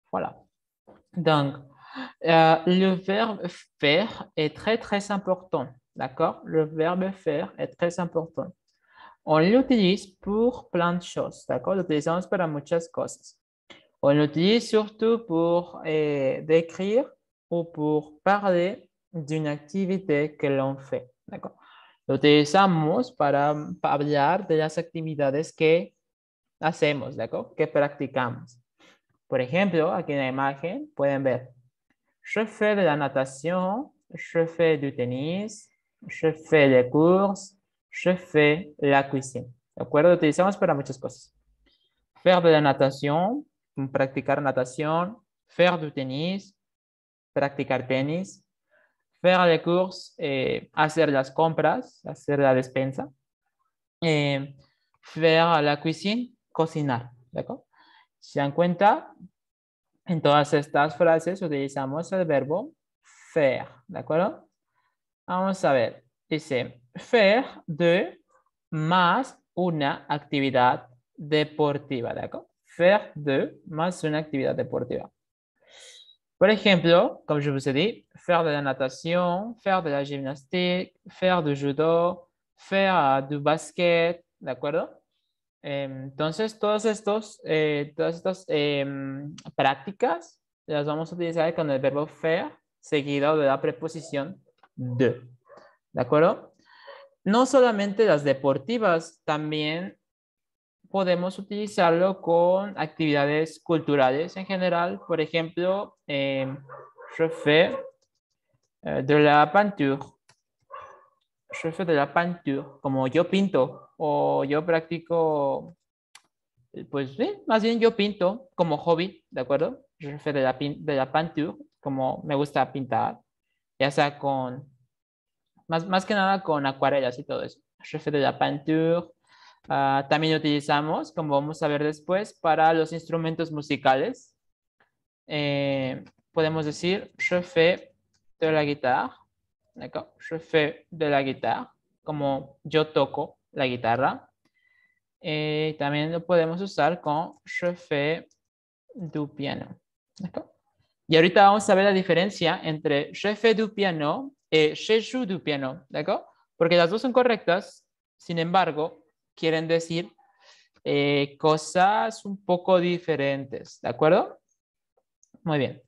Voilà. Donc, le verbe faire est très, très important. D'accord? Le verbe faire est très important. On l'utilise pour plein de choses. D'accord? L'utilisamos para muchas cosas. On l'utilise surtout pour décrire ou pour parler d'une activité que l'on fait. D'accord? Lo utilizamos para hablar de las actividades que hacemos, ¿d'accord? Que practicamos. Por ejemplo, aquí en la imagen pueden ver, je fais de la natation, je fais du tennis, je fais des courses, je fais la cuisine. ¿De acuerdo? Lo utilizamos para muchas cosas. Faire de la natation, practicar natación, faire du tennis, practicar tenis, faire les courses, hacer las compras, hacer la despensa, faire la cuisine, cocinar, ¿d'accord? Si se dan cuenta, en todas estas frases utilizamos el verbo faire, ¿de acuerdo? Vamos a ver, dice faire de más una actividad deportiva, ¿de acuerdo? Faire de más una actividad deportiva. Por ejemplo, comme je vous ai dit, faire de la natation, faire de la gymnastique, faire du judo, faire du basket, ¿de acuerdo? Entonces, todas estas prácticas las vamos a utilizar con el verbo faire seguido de la preposición ¿de acuerdo? No solamente las deportivas, también podemos utilizarlo con actividades culturales en general. Por ejemplo, je fais de la peinture. Je fais de la peinture, como yo pinto o yo practico, pues sí, más bien yo pinto como hobby, ¿de acuerdo? Je fais de la peinture, como me gusta pintar, ya sea con, más que nada con acuarelas y todo eso. Je fais de la peinture. También utilizamos, como vamos a ver después, para los instrumentos musicales. Podemos decir, je fais de la guitarra. ¿D'accord? Je fais de la guitarra, como yo toco la guitarra. También lo podemos usar con je fais du piano. ¿D'accord? Y ahorita vamos a ver la diferencia entre je fais du piano y je joue du piano. ¿D'accord? Porque las dos son correctas, sin embargo, quieren decir cosas un poco diferentes. ¿De acuerdo? Muy bien.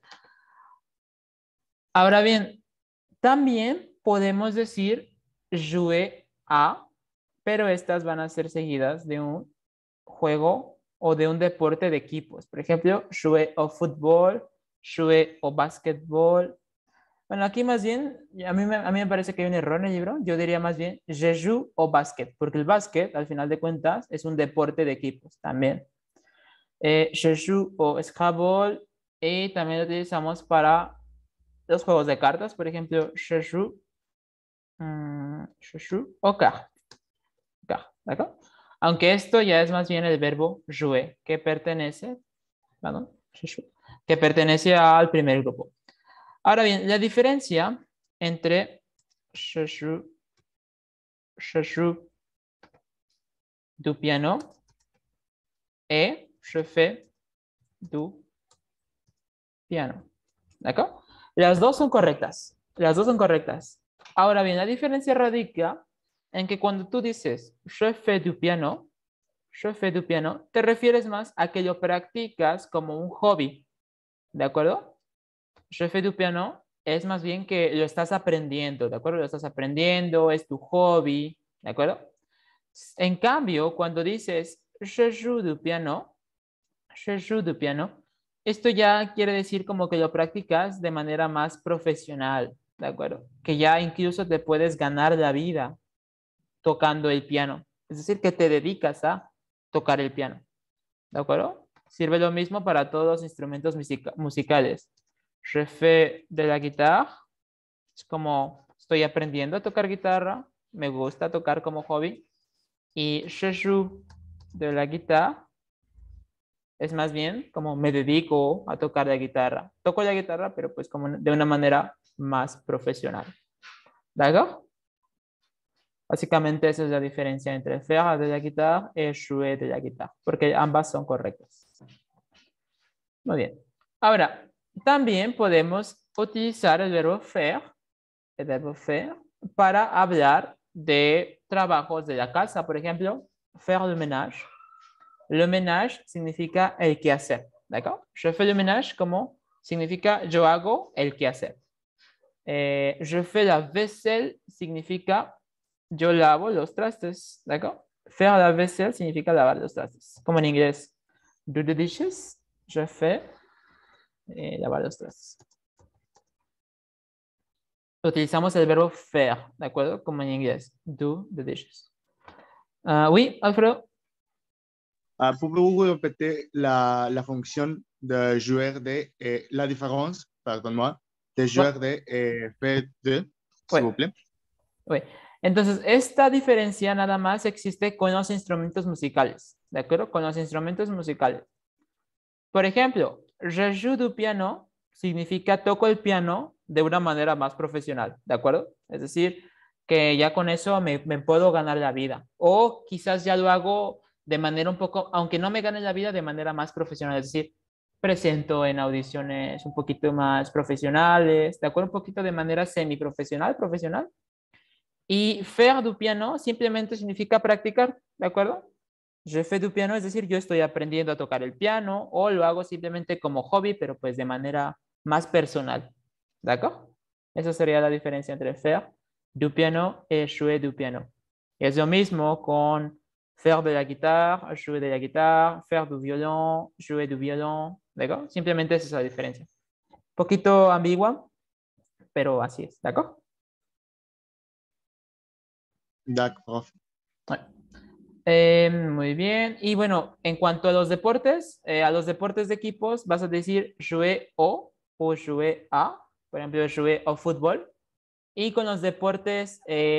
Ahora bien, también podemos decir jouer a, pero estas van a ser seguidas de un juego o de un deporte de equipos. Por ejemplo, jouer au fútbol, jouer au basketball. Bueno, aquí más bien, a mí me parece que hay un error en el libro. Yo diría más bien je joue au basket, porque el básquet, al final de cuentas, es un deporte de equipos también. Je joue au Scrabble y también lo utilizamos para los juegos de cartas. Por ejemplo, je joue au carte. ¿D'accord? Aunque esto ya es más bien el verbo jouer, que pertenece, perdón, que pertenece al primer grupo. Ahora bien, la diferencia entre je joue du piano y je fais du piano. ¿D'accord? Las dos son correctas. Las dos son correctas. Ahora bien, la diferencia radica en que cuando tú dices je fais du piano, te refieres más a que lo practicas como un hobby. ¿De acuerdo? Je fais du piano es más bien que lo estás aprendiendo. ¿De acuerdo? Lo estás aprendiendo, es tu hobby. ¿De acuerdo? En cambio, cuando dices je joue du piano, esto ya quiere decir como que lo practicas de manera más profesional, ¿de acuerdo? Que ya incluso te puedes ganar la vida tocando el piano. Es decir, que te dedicas a tocar el piano, ¿de acuerdo? Sirve lo mismo para todos los instrumentos musicales. Je fais de la guitarra, es como estoy aprendiendo a tocar guitarra, me gusta tocar como hobby. Y je joue de la guitarra es más bien como me dedico a tocar la guitarra. Toco la guitarra, pero pues como de una manera más profesional. ¿D'accord? Básicamente esa es la diferencia entre faire de la guitarra y jouer de la guitarra, porque ambas son correctas. Muy bien. Ahora, también podemos utilizar el verbo faire, para hablar de trabajos de la casa. Por ejemplo, faire le ménage. Le ménage significa el quehacer, ¿d'accord? Je fais le ménage como significa yo hago el quehacer. Je fais la vaisselle significa yo lavo los trastes, ¿d'accord? Faire la vaisselle significa lavar los trastes. Como en inglés, do the dishes. Je fais lavar los trastes. Utilizamos el verbo faire, ¿de acuerdo? Como en inglés, do the dishes. Oui, Alfredo. Pouvez-vous répéter la fonction de joueur de, la différence, pardonne-moi, de joueur de fait de, s'il vous plaît? Oui. Entonces, esta diferencia nada más existe con los instrumentos musicales, ¿de acuerdo? Con los instrumentos musicales. Por ejemplo, je joue du piano significa toco el piano de una manera más profesional, ¿de acuerdo? Es decir, que ya con eso me puedo ganar la vida. O quizás ya lo hago de manera un poco, aunque no me gane la vida, de manera más profesional. Es decir, presento en audiciones un poquito más profesionales, ¿de acuerdo? Un poquito de manera semiprofesional, profesional. Y faire du piano simplemente significa practicar, ¿de acuerdo? Je fais du piano, es decir, yo estoy aprendiendo a tocar el piano o lo hago simplemente como hobby, pero pues de manera más personal. ¿D'accord? Esa sería la diferencia entre faire du piano y jouer du piano. Es lo mismo con faire de la guitare, jouer de la guitare, faire du violon, jouer du violon. ¿D'accord? Simplemente esa es la diferencia. Un poquito ambigua, pero así es. ¿D'accord? D'accord. Bueno. Muy bien. Y bueno, en cuanto a los deportes de equipos, vas a decir jouer o jouer a. Por ejemplo, jouer au fútbol. Y con los deportes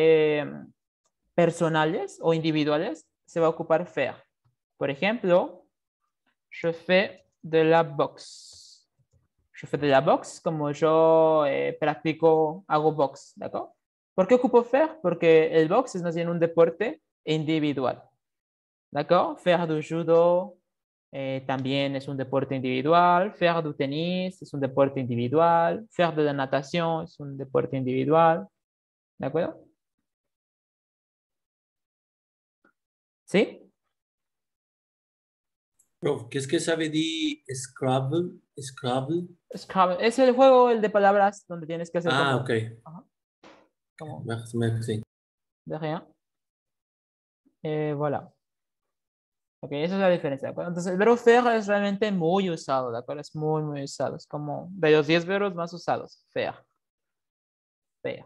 personales o individuales, se va a ocupar faire. Por ejemplo, je fais de la boxe. Je fais de la boxe como yo practico, hago box, ¿de acuerdo? ¿Por qué ocupo faire? Porque el box es más bien un deporte individual. D'accord? Faire du judo también es un deporte individual. Faire du tenis es un deporte individual. Faire de la natación es un deporte individual. ¿De acuerdo? ¿Sí? Prof, qu'est-ce que ça veut dire Scrabble? Scrabble? Scrabble. Es el juego, el de palabras, donde tienes que hacer Ah, como... ok. Ajá, como Merci, merci. de rien. Voilà. Ok, esa es la diferencia, ¿de acuerdo? Entonces, el verbo faire es realmente muy usado, ¿de acuerdo? Es muy, muy usado. Es como de los 10 verbos más usados. Faire. Faire.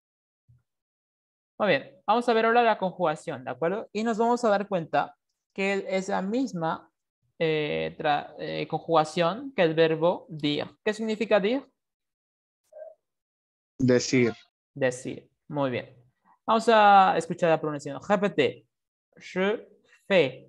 Muy bien, vamos a ver ahora la conjugación, ¿de acuerdo? Y nos vamos a dar cuenta que es la misma conjugación que el verbo dire. ¿Qué significa dire? Decir. Decir. Muy bien. Vamos a escuchar la pronunciación. Répétez. Je fais.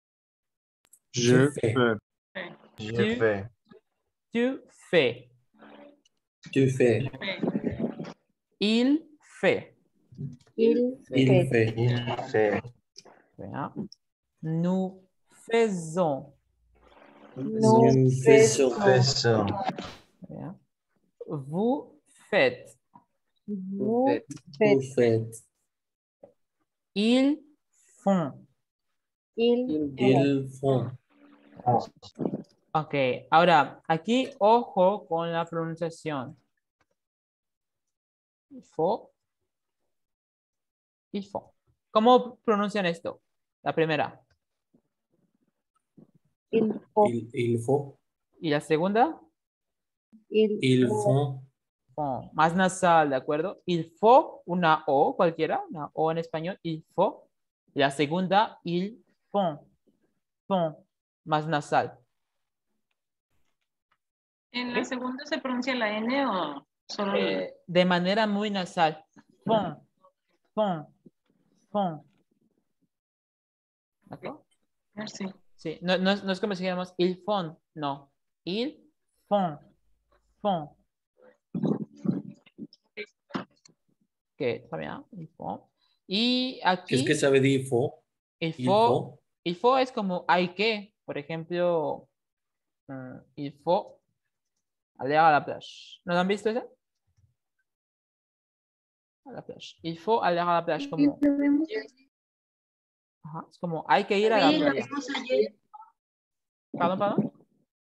Je fais. fais. Je fais. Tu fais. Tu fais. Il fait. Il Il fait. fait. Il fait. Bien. Nous faisons. Nous faisons. Faisons. Bien. Vous faites. Vous Vous faites. faites. Ils font. Ils font. Ils font. Ok, ahora aquí ojo con la pronunciación. Fo. Il faut. ¿Cómo pronuncian esto? La primera. Il faut. Il faut. ¿Y la segunda? Ils faut. font. Font. Más nasal, ¿de acuerdo? Il faut, una O cualquiera, una O en español, il faut. Y la segunda, ils font. Font. Más nasal. ¿En la segunda se pronuncia la N o solo la? De manera muy nasal. Font. Font. Font. ¿De acuerdo? Merci. Sí, no es como si dijéramos ils font, no. Ils font. Font. Que está bien, ils font. Y aquí... Qu'est-ce que ça veut dire faut? Il Il faut, faut. il faut es como hay que, por ejemplo, il faut Aller à la plage. ¿No lo han visto ese? A la plage. Il faut aller à la plage. Como, ajá, es como hay que ir a la playa. Perdón, perdón.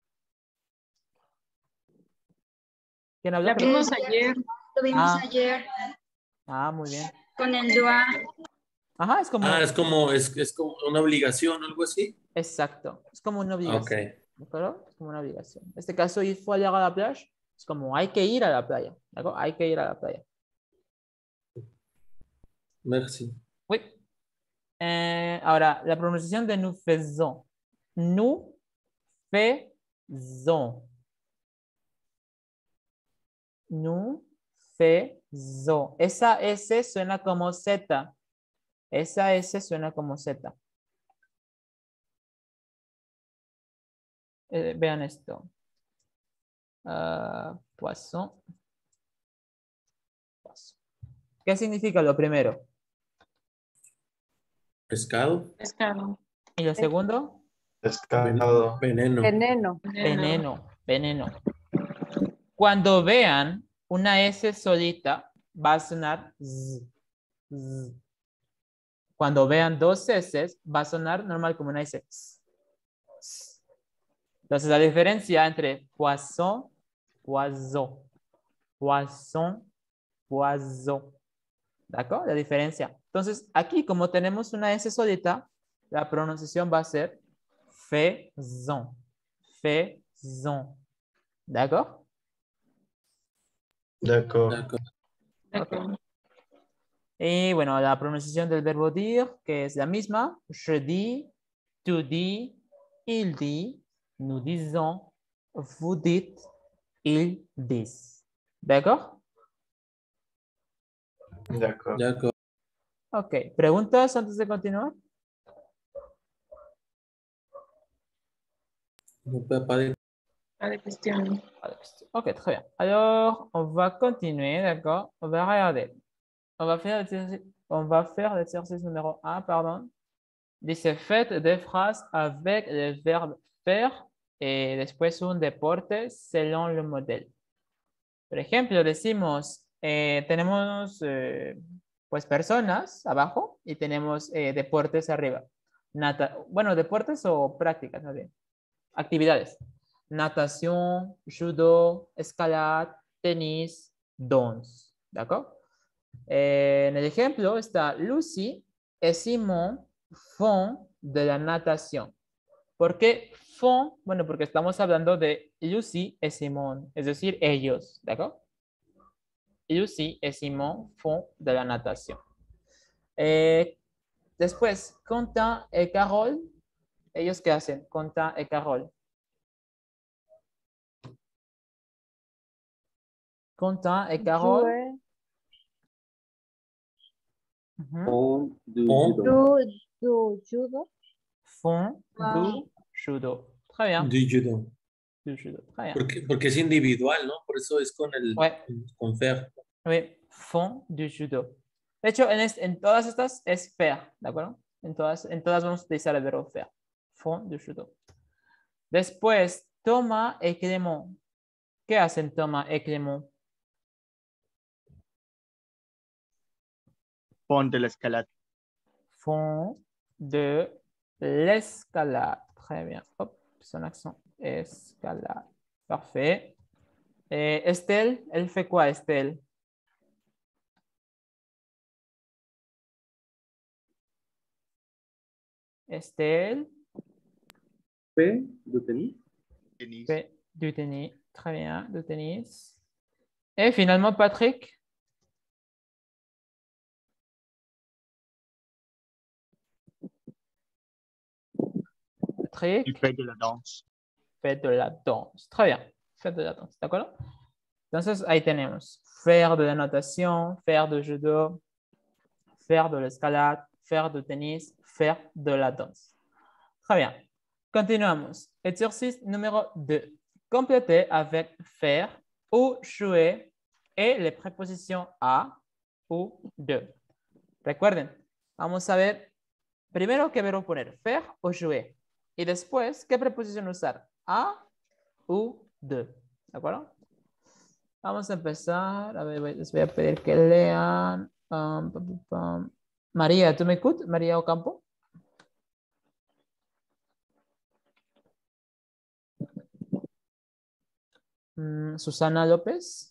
¿Quién habló? La vimos ayer. Lo vimos Ah. ayer Ah, muy bien. con el DUA. Ajá, es como, Ah, es como una obligación o algo así. exacto. Es como una obligación. Ok. ¿De acuerdo? Es como una obligación. En este caso, il faut aller à la plage. Es como hay que ir a la playa. ¿De acuerdo? Hay que ir a la playa. Merci. Oui. Ahora, la pronunciación de nous faisons. Nous faisons. Nous faisons. Esa S suena como Z. Esa S suena como Z. Vean esto. Poisson. Poisson. ¿Qué significa lo primero? Pescado. Pescado. ¿Y lo segundo? Pescado. Veneno. Veneno. Veneno. Veneno. Cuando vean una S solita, va a sonar Z. Z. Cuando vean dos S, va a sonar normal como una S. Entonces, la diferencia entre poisson, poisson, poisson, poisson. ¿De acuerdo? La diferencia. Entonces, aquí como tenemos una S solita, la pronunciación va a ser faisons, faisons. ¿De acuerdo? D'accord. D'accord. Y bueno, la pronunciación del verbo dire, que es la misma. Je dis, tu dis, il dit, nous disons, vous dites, ils disent. ¿D'accord? D'accord. D'accord. Ok. ¿Preguntas antes de continuar? Pas de question. Ok, très bien. Alors, on va continuer, d'accord? On va regarder. On va faire l'exercice numéro 1, pardon. Dice, faites des phrases avec le verbe faire y después un deporte selon le modelo. Por ejemplo, decimos, tenemos pues personas abajo y tenemos deportes arriba. Bueno, deportes o prácticas, más bien. Actividades. Natación, judo, escalada, tenis, danse. ¿De acuerdo? En el ejemplo está Lucy y Simón font de la natación. ¿Por qué font? Bueno, porque estamos hablando de Lucy y Simón, es decir, ellos, ¿de acuerdo? Lucy y Simón font de la natación. Después, Quentin y Carol, ¿ellos qué hacen? Quentin y Carol. Quentin y Carol. Jouer. Ujú. Do judo. Font du judo. Très bien. Du judo. Du judo. Très bien. Porque es individual, ¿no? Por eso es Ouais. con faire. Oui, font du judo. De hecho, en todas estas es faire, ¿de acuerdo? En todas vamos a utilizar el verbo faire. Font du judo. Después, Thomas y Clément. ¿Qué hacen Thomas y Clément? Font de l'escalade. Font de l'escalade. Très bien. Hop, son accent. Escalade. Parfait. Estelle, elle fait quoi, Estelle? Estelle Fait de tennis. Tennis. fait du tennis. Très bien, du tennis. Et finalement, Patrick. Patrick Il fait de la danse. fait de la danse. Très bien, fait de la danse. ¿De acuerdo? Entonces, ahí tenemos. Faire de la natación, faire de judo, faire de l'escalade, faire du tennis, faire de la danse. Très bien. Continuamos. Exercice numéro 2. Complétez avec faire ou jouer et les prépositions a ou de. Recuerden, vamos a ver primero qué verbo poner, faire o jouer. Y después, ¿qué preposición usar? A u de. ¿De acuerdo? Vamos a empezar. A ver, les voy a pedir que lean. María, ¿tú me escuchas? María Ocampo. Susana López.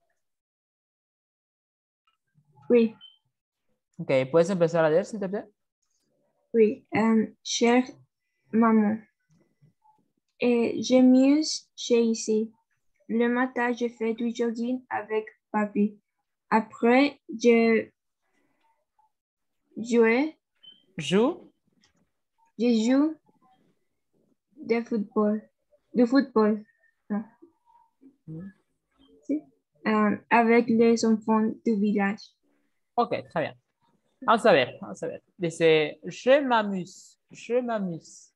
Oui, Ok, ¿puedes empezar a leer, s'il te plaît? oui. Chère maman, j'amuse chez ici. Le matin, je fais du jogging avec papy. Après, je joue, Joue. je joue de football, non, si, avec les enfants du village. Ok, très bien. Vamos a ver, vamos a ver. Dice, je m'amuse. Je m'amuse.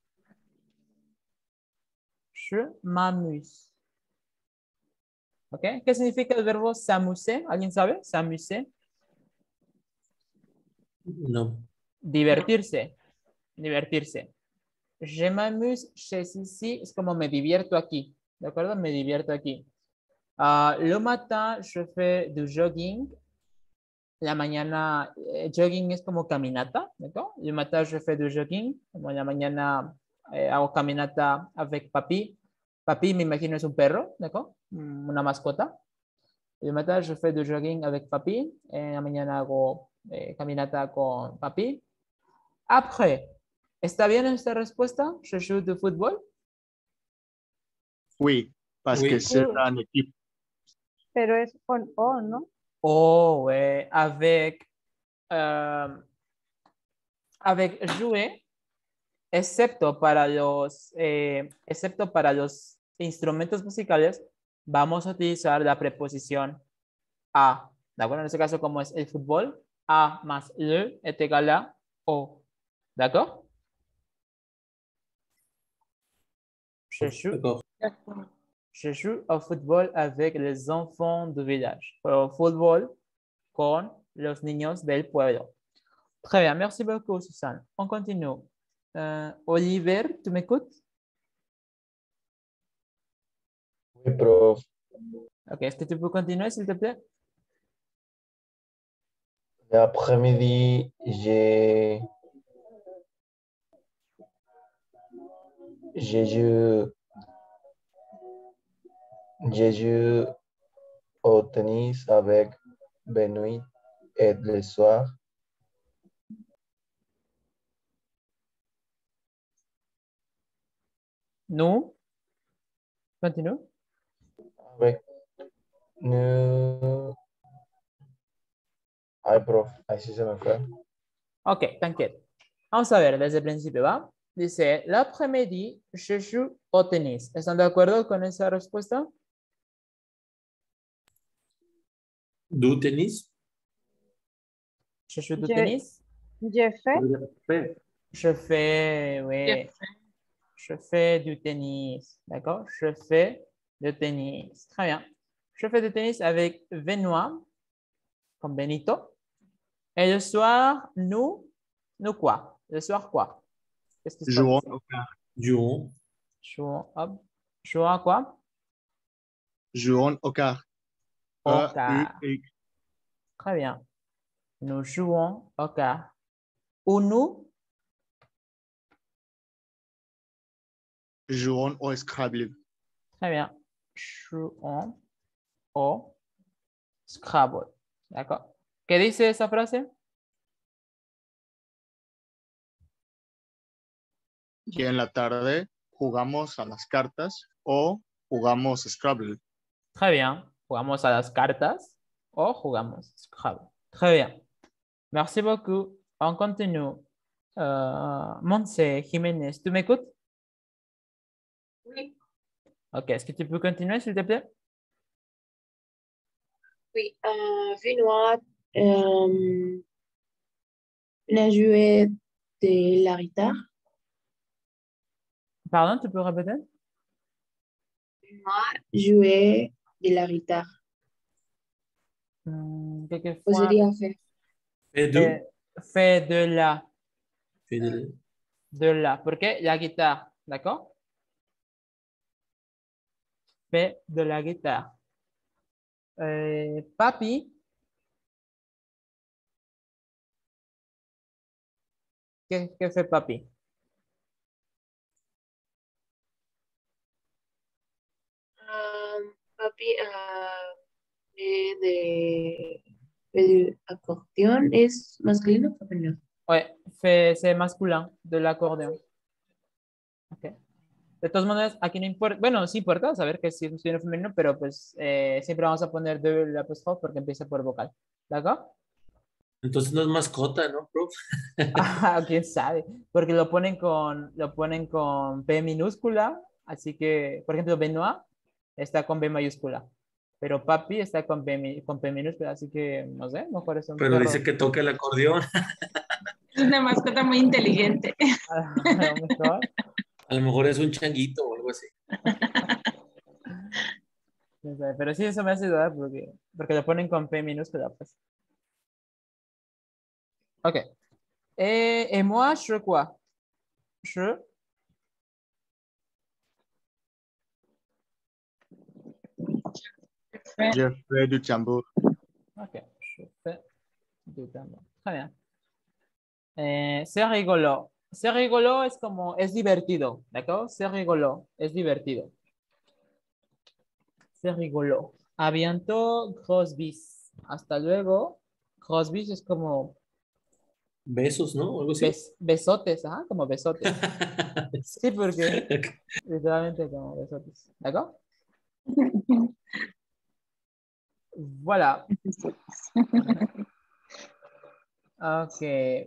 Je m'amuse. Ok, ¿qué significa el verbo s'amuser? ¿Alguien sabe? S'amuser. No. Divertirse. Divertirse. Je m'amuse chez ici. Es como me divierto aquí. ¿De acuerdo? Me divierto aquí. Le matin, je fais du jogging. La mañana, jogging es como caminata, ¿d'accord? Le matin, je fais du jogging. Como en la mañana hago caminata avec papi. Papi, me imagino, es un perro, ¿d'accord? Una mascota. Le matin, je fais du jogging avec papi. En la mañana hago caminata con papi. Après, ¿está bien esta respuesta? Je joue du football. Oui, parce Oui. que c'est un équipe. Pero es con O, ¿no? O avec jouer, excepto para los instrumentos musicales, vamos a utilizar la preposición a. ¿De acuerdo? En este caso, como es el fútbol, a más le est égal a o. ¿D'accord? D'accord. Je joue au football avec les enfants du village. Au fútbol con los niños del pueblo. Très bien, merci beaucoup, Susanne. On continue. Oliver, tu m'écoutes? Oui, prof. Ok, est-ce que tu peux continuer, s'il te plaît? L'après-midi, je joue au tennis avec Benoît et le soir, Nous? Continue. avec nous. Ay, prof, así se me fue. Ok, t'inquiète. Vamos a ver desde el principio, ¿va? Dice, l'après-midi, je joue au tennis. ¿Están de acuerdo con esa respuesta? Du tennis? Je joue du tennis. Je fais, Fe. Je fais, oui. Je fais du tennis. D'accord? Je fais du tennis. Très bien. Je fais du tennis avec Benoît, comme Benito. Et le soir, nous quoi? Le soir, quoi? Qu'est-ce qui se passe? Jouons au cartes. Jouons. Jouons, hop. Jouons à quoi? Jouons aux cartes. Au quart. E-U-X. Très bien. Nous jouons au quart. Ou nous? Jouons au Scrabble. Très bien. Jouons au Scrabble. D'accord. ¿Qué dice esa frase? Y en la tarde jugamos a las cartas o jugamos Scrabble. Très bien. ¿Jugamos a las cartas o jugamos Scrabble? Très bien. Merci beaucoup. On continue. Montse Jiménez, ¿tú me écoutes? Oui, Ok, est-ce que tu peux continuer, s'il te plaît? oui. Benoît a joué de la guitare. Pardon, tu peux répéter? Benoît jouait de la guitare. Quelquefois, Podría hacer. Fais du. fait de la. Fais de. De la. ¿Por qué? La guitare, d'accord? Fait de la guitare. Papi. ¿Qué fue papi? Papi, el acordeón es masculino o femenino. Ouais, c'est masculin de l'accordéon. Ok. De todas maneras, aquí no importa, bueno, sí importa saber que sí es masculino o femenino, pero pues siempre vamos a poner de la apóstrofe porque empieza por vocal. ¿De acuerdo? Entonces no es mascota, ¿no, prof? Ah, quién sabe, porque lo ponen con P minúscula, así que, por ejemplo, Benoit está con B mayúscula, pero papi está con P minúscula, así que, no sé, mejor es un Pero dice perro. que toca el acordeón. Es una mascota muy inteligente. A lo mejor, A lo mejor es un changuito o algo así. quién sabe, pero sí, eso me hace dudar porque lo ponen con P minúscula, pues. Ok. Et moi, je quoi? Je, Je fais du tambour. ok, je fais du tambour. Très bien. C'est rigolo. C'est rigolo es como, es divertido, ¿de acuerdo? C'est rigolo, es divertido. C'est rigolo. A bientôt, gros bis. Hasta luego. Gros bis es como Besos, ¿no? O algo así. besotes, ajá, como besotes. Sí, porque literalmente como besotes, ¿de acuerdo? Voilà. Ok.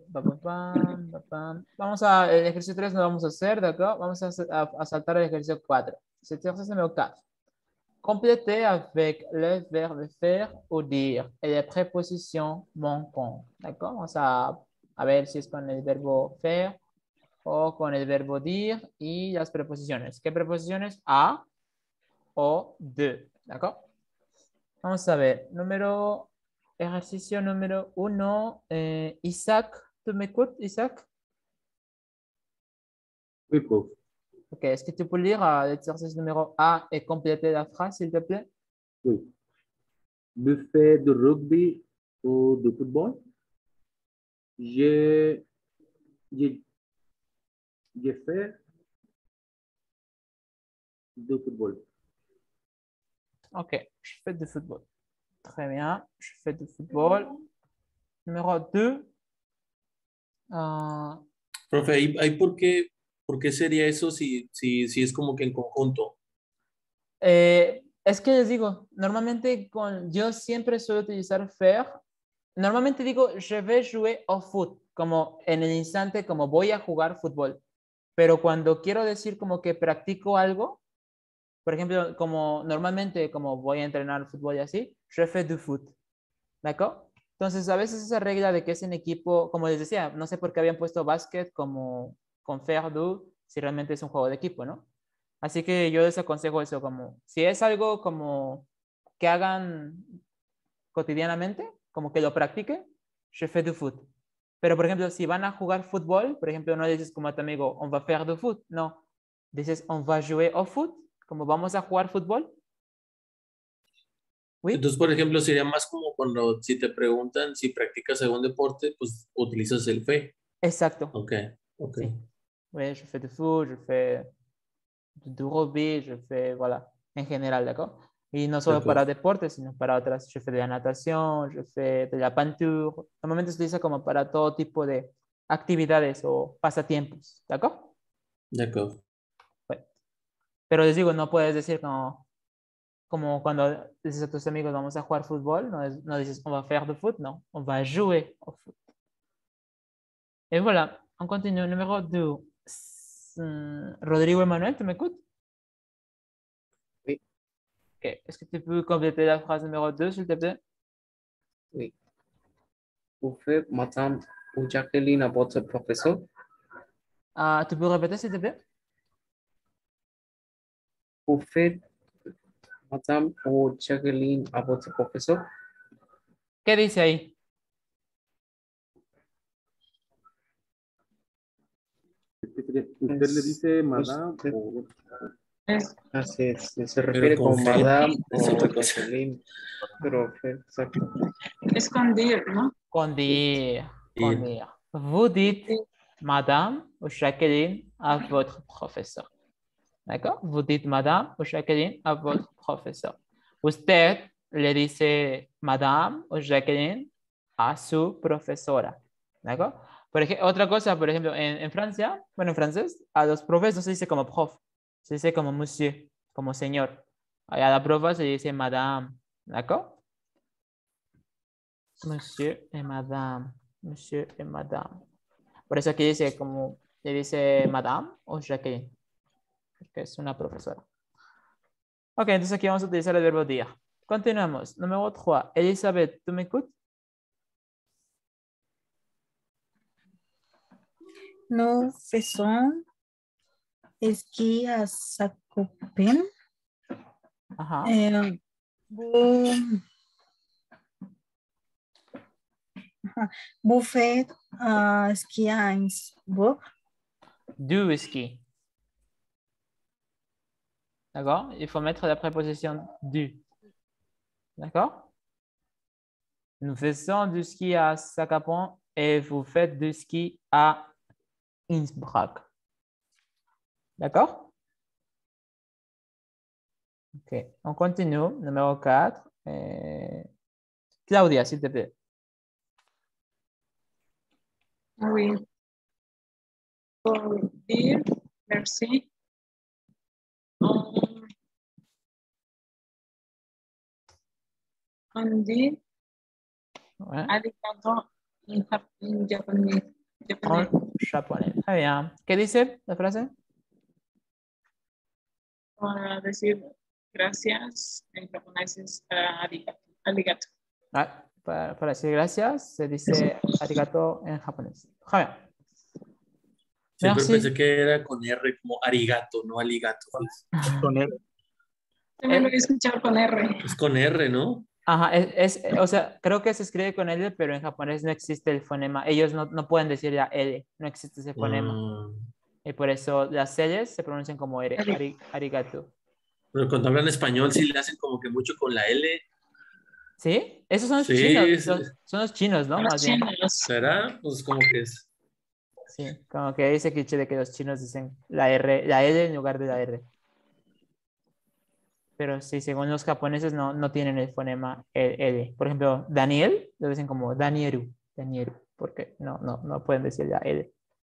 Vamos a, el ejercicio 3 no vamos a hacer, ¿de acuerdo? Vamos a saltar el ejercicio 4. C'est exercice numéro 4. Compléter avec le verbe faire ou dire et les prépositions manquantes. D'accord? Vamos a ver si es con el verbo faire o con el verbo dire y las preposiciones. ¿Qué preposiciones? A o de. ¿D'accord? Vamos a ver. Ejercicio número 1. Isaac, ¿tú me escuchas, Isaac? Oui, prof. Ok, est-ce que tu peux lire l'exercice numéro A et compléter la phrase, s'il te plaît? Oui. Buffet de rugby ou de football? J'ai j'ai- j'ai fait de football. Ok, je fais du football. Très bien, je fais du football. Numéro 2. Profe, ¿ahí por qué sería eso si es como que en conjunto? Es que les digo, normalmente yo siempre suelo utilizar faire. Normalmente digo, je vais jouer au foot, como en el instante, como voy a jugar fútbol. Pero cuando quiero decir como que practico algo, por ejemplo, como normalmente como voy a entrenar fútbol y así, je fais du foot. ¿De acuerdo? Entonces, a veces esa regla de que es en equipo, como les decía, no sé por qué habían puesto básquet como con faire du, si realmente es un juego de equipo, ¿no? Así que yo les aconsejo eso, como si es algo como que hagan cotidianamente, como que lo practiquen, je fais du foot. Pero, por ejemplo, si van a jugar fútbol, por ejemplo, no dices como a tu amigo, on va faire du foot, no. Dices, on va jouer au foot, como vamos a jugar fútbol. ¿Oui? Entonces, por ejemplo, sería más como cuando si te preguntan si practicas algún deporte, pues utilizas el fe. Exacto. Ok, ok. Sí. Oui, je fais du foot, je fais du rugby, je fais, voilà, en general, ¿d'accord? Y no solo para deportes, sino para otras. Je fais de la natación, je fais de la peinture. Normalmente se utiliza como para todo tipo de actividades o pasatiempos, ¿d'accord? De acuerdo. Bueno, pero les digo, no puedes decir como cuando dices a tus amigos vamos a jugar fútbol, no dices on va faire de foot, no, on va jouer au foot. Et voilà, on continue. Numéro 2. Rodrigo Emmanuel, tu m'écoutes? Oui. Ok. Est-ce que tu peux compléter la phrase numéro 2, s'il te plaît? Oui. Vous faites, madame, ou Jacqueline à votre professeur? Tu peux répéter, s'il te plaît? Vous faites, madame, ou Jacqueline à votre professeur? ¿Qué dice ahí? Usted le dice madame o Así es, se refiere con como G madame es o otra cosa. Jacqueline, pero exacto. Es con dir, ¿no? Con dire. Con Dire. dire. Vous dites, madame ou Jacqueline, à votre professeur. D'accord? Vous dites madame ou Jacqueline à votre professeur. Usted le dice madame o Jacqueline a su profesora. ¿D'accord? Por ejemplo, otra cosa, por ejemplo, en Francia, bueno, en francés, a los profes no se dice como prof, se dice como monsieur, como señor. A la profa se dice madame. ¿D'accord? Monsieur et madame. Monsieur et madame. Por eso aquí dice como, le dice madame o Jacqueline, porque es una profesora. Ok, entonces aquí vamos a utilizar el verbo dire. Continuamos. Número 3. Elisabeth, ¿tú me escuchas? Nous faisons ski à Zakopane. Ajá. Vous faites ski à Innsbruck. Du ski. D'accord? Il faut mettre la préposition du. D'accord? Nous faisons du ski à Zakopane et vous faites du ski à Innsbruck. D'accord? Ok, on continue. Numéro 4. Claudia, s'il te plaît. Oui. Pour dire merci. On dit Ouais. arigato en japonés. En japonés. Très bien. ¿Qué dice la frase? Para decir gracias en japonés es arigato. Arigato. Ouais. Para decir gracias se dice arigato en japonés. Très bien. Siempre Merci. pensé que era con R, como arigato, no aligato. Pues. Con él. También lo he escuchado con R. Es con R, ¿no? Ajá, o sea, creo que se escribe con L, pero en japonés no existe el fonema. Ellos no pueden decir la L, no existe ese fonema. Y por eso las L's se pronuncian como R, arigato. Pero cuando hablan español sí le hacen como que mucho con la L. ¿Sí? Esos son los Sí, chinos, son los chinos, ¿no? Más bien. ¿Será? Pues como que es. Sí, como que dice cliché de que los chinos dicen la L en lugar de la R. Pero sí, según los japoneses no tienen el fonema L. Por ejemplo, Daniel lo dicen como Danieru, porque no pueden decir la L.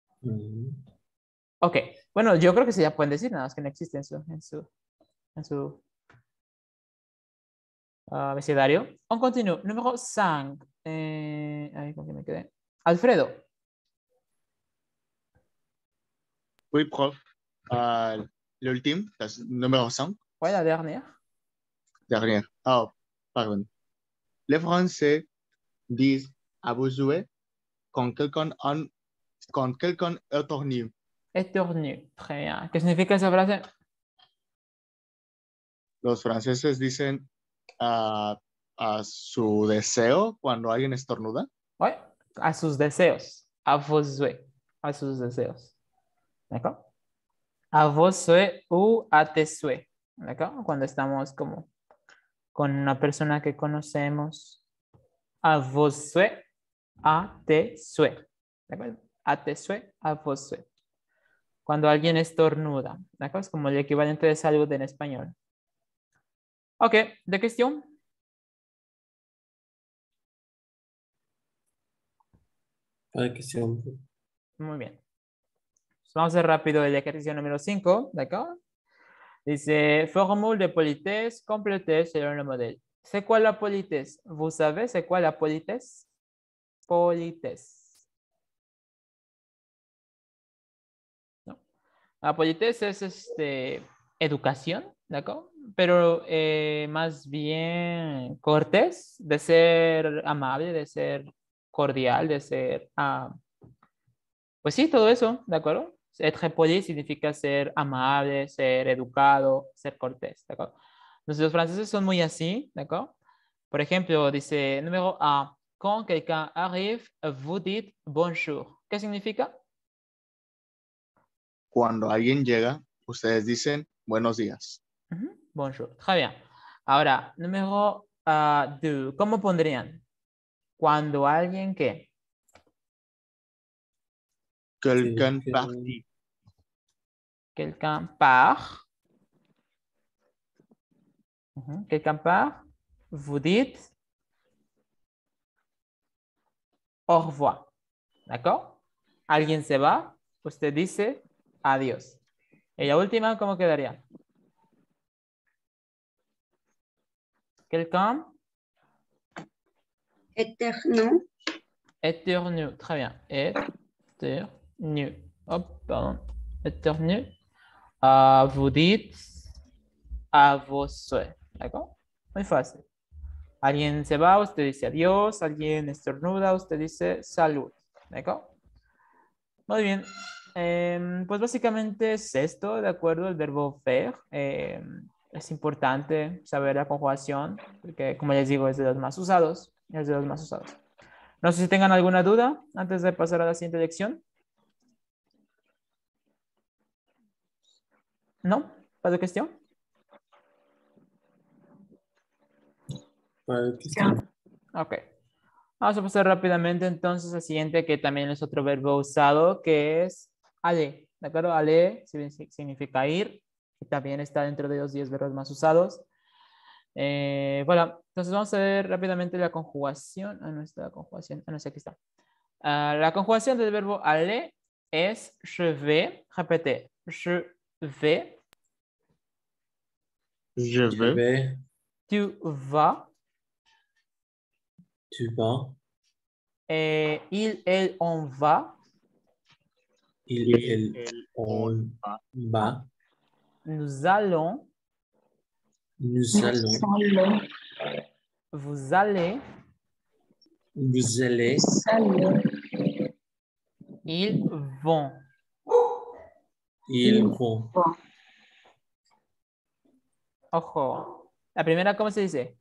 Ok, bueno, yo creo que sí ya pueden decir, nada más que no existe en su abecedario. On continue. Número 5. Ahí con qué me quedé. Alfredo. Oui, prof. L'ultime, numéro 5. Ouais, la dernière. Dernière. Oh, pardon. Les Français disent abuser quand quelqu'un éternue. Éternue. Très bien. ¿Qué significa esa frase? Los franceses dicen a su deseo cuando alguien estornuda. Ouais, a sus deseos. A vos souhaits. A sus deseos. ¿D'accord? A vos souhaits o a tes souhaits. ¿D'accord? Cuando estamos como con una persona que conocemos. A vos souhaits, a tes souhaits. ¿De acuerdo? A tes souhaits, a vos souhaits. Cuando alguien estornuda. ¿De acuerdo? Es como el equivalente de salud en español. Ok, ¿de cuestión? ¿De cuestión? Muy bien. Vamos a hacer rápido el ejercicio número 5. ¿De acuerdo? Dice, formule de politesse, complétez selon le modèle. C'est quoi la politesse? Vous savez c'est quoi la politesse? Politesse. No. La politesse es educación, ¿de acuerdo? Pero más bien cortés, de ser amable, de ser cordial, de ser... pues sí, todo eso, ¿de acuerdo? Être poli significa ser amable, ser educado, ser cortés, ¿de acuerdo? Entonces los franceses son muy así, ¿de acuerdo? Por ejemplo, dice número A, quand quelqu'un arrive, vous dites bonjour. ¿Qué significa? Cuando alguien llega, ustedes dicen buenos días. Bonjour. Très bien. Ahora, número 2. ¿Cómo pondrían? Cuando alguien ¿qué? Quelqu'un partit. Quelqu'un part. Quelqu'un part. Vous dites au revoir. ¿D'accord? Alguien se va. Usted dice adiós. Y la última, ¿cómo quedaría? Quelqu'un Éternue. éternue. Très bien. Éternue. Hop, pardon. Éternue. Vous dites à vos souhaits. ¿D'accord? Muy fácil. Alguien se va, usted dice adiós. Alguien estornuda, usted dice salud. ¿D'accord? Muy bien. Pues básicamente es esto, ¿de acuerdo? El verbo faire. Es importante saber la conjugación, porque como les digo, es de los más usados. Es de los más usados. No sé si tengan alguna duda antes de pasar a la siguiente lección. ¿No? ¿Pas de cuestión? Ok. Vamos a pasar rápidamente entonces al siguiente, que también es otro verbo usado, que es aller. ¿De acuerdo? Aller significa ir, y también está dentro de los 10 verbos más usados. Bueno, entonces vamos a ver rápidamente la conjugación. No está la conjugación. No sé, aquí está. La conjugación del verbo aller es je vais. Repete. Je vais. Je vais. Tu vas. Tu vas. Il, elle, on va. On va. Nous allons. Nous allons. Vous allez. Vous allez. Ils vont. Ils vont. Ojo. La primera, ¿cómo se dice?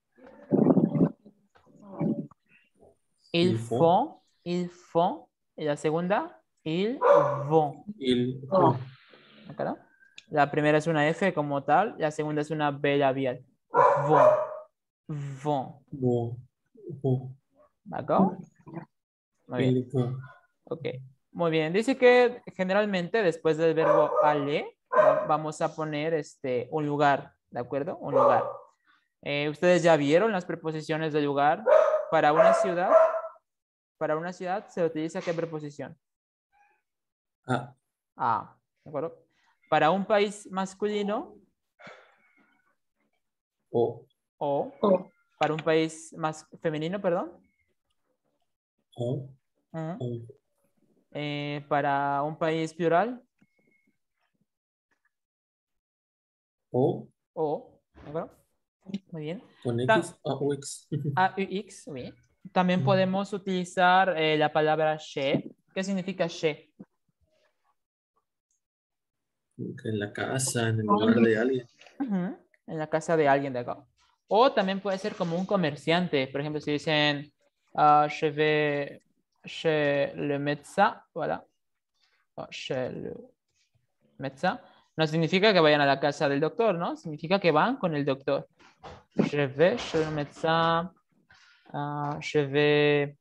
Ils font. Ils font. Y la segunda, ils vont. Ils vont. ¿De La primera es una F como tal. La segunda es una B labial. Vont. Vont. Vont. Vont. ¿De Muy bien. Ils vont. Ok. Muy bien. Dice que generalmente después del verbo aller vamos a poner un lugar. ¿De acuerdo? Un lugar. Ustedes ya vieron las preposiciones de lugar. Para una ciudad. Para una ciudad se utiliza ¿qué preposición? A. ¿De acuerdo? Para un país masculino. O. Para un país más femenino, perdón. O. Para un país plural. O. ¿De acuerdo? Muy bien. Con X o X. AUX, muy bien. También podemos utilizar la palabra chez. ¿Qué significa chez? En la casa, en el lugar de alguien. En la casa de alguien de acá. O también puede ser como un comerciante. Por ejemplo, si dicen je vais chez le médecin, voilà. Chez le médecin. No significa que vayan a la casa del doctor, ¿no? Significa que van con el doctor. Je vais chez le médecin. Je vais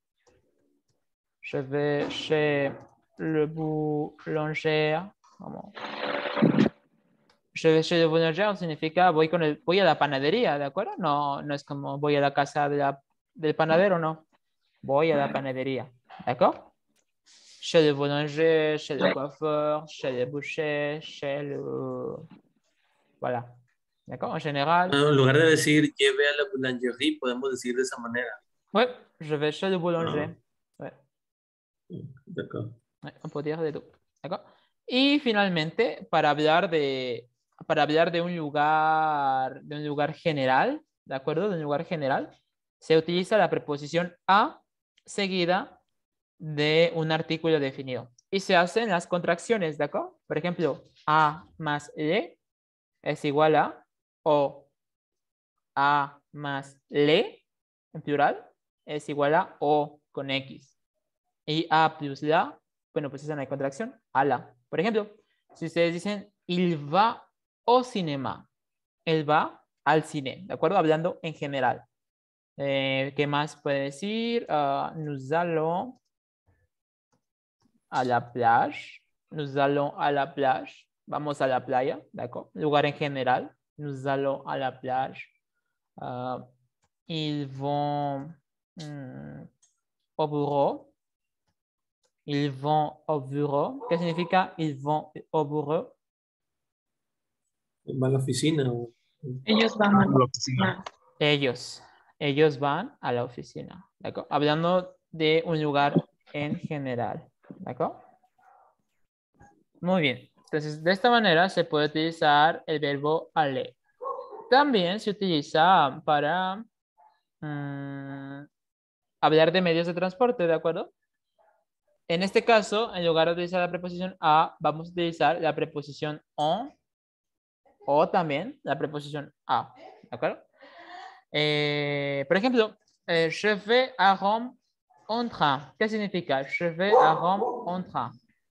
chez le boulanger. ¿Cómo? Je vais chez le boulanger significa voy a la panadería, ¿de acuerdo? No es como voy a la casa del panadero, no. Voy a la panadería, ¿de acuerdo? Chez le boulanger, chez le coiffeur, chez le boucher, chez le... Voilà. ¿De acuerdo? En general. En lugar de decir lleve a la boulangerie, podemos decir de esa manera. Oui, je vais chez le boulanger. Ouais. D'accord. Ouais, on peut dire de tout. ¿D'accord? Y finalmente, para hablar de un lugar general, ¿de acuerdo? De un lugar general, se utiliza la preposición a seguida de un artículo definido. Y se hacen las contracciones, ¿de acuerdo? Por ejemplo, a más le es igual a o a más le, en plural, es igual a o con X. Y a plus la, bueno, pues esa no hay contracción, a la. Por ejemplo, si ustedes dicen il va au cinéma. Él va al cine, ¿de acuerdo? Hablando en general. ¿Qué más puede decir? Nous allons à la plage. Nous allons à la plage. Vamos a la playa, ¿d'accord? Lugar en general. Nous allons à la plage. Ils vont au bureau. Ils vont au bureau. ¿Qué significa ils vont au bureau? Va a la oficina. Ellos van a la oficina. Ellos van a la oficina. ¿De hablando de un lugar en general. ¿De acuerdo? Muy bien. Entonces, de esta manera se puede utilizar el verbo aller. También se utiliza para hablar de medios de transporte, ¿de acuerdo? En este caso, en lugar de utilizar la preposición a, vamos a utilizar la preposición en o también la preposición a, ¿de acuerdo? Por ejemplo, je vais à Rome en train. ¿Qué significa? Je vais à Rome en train.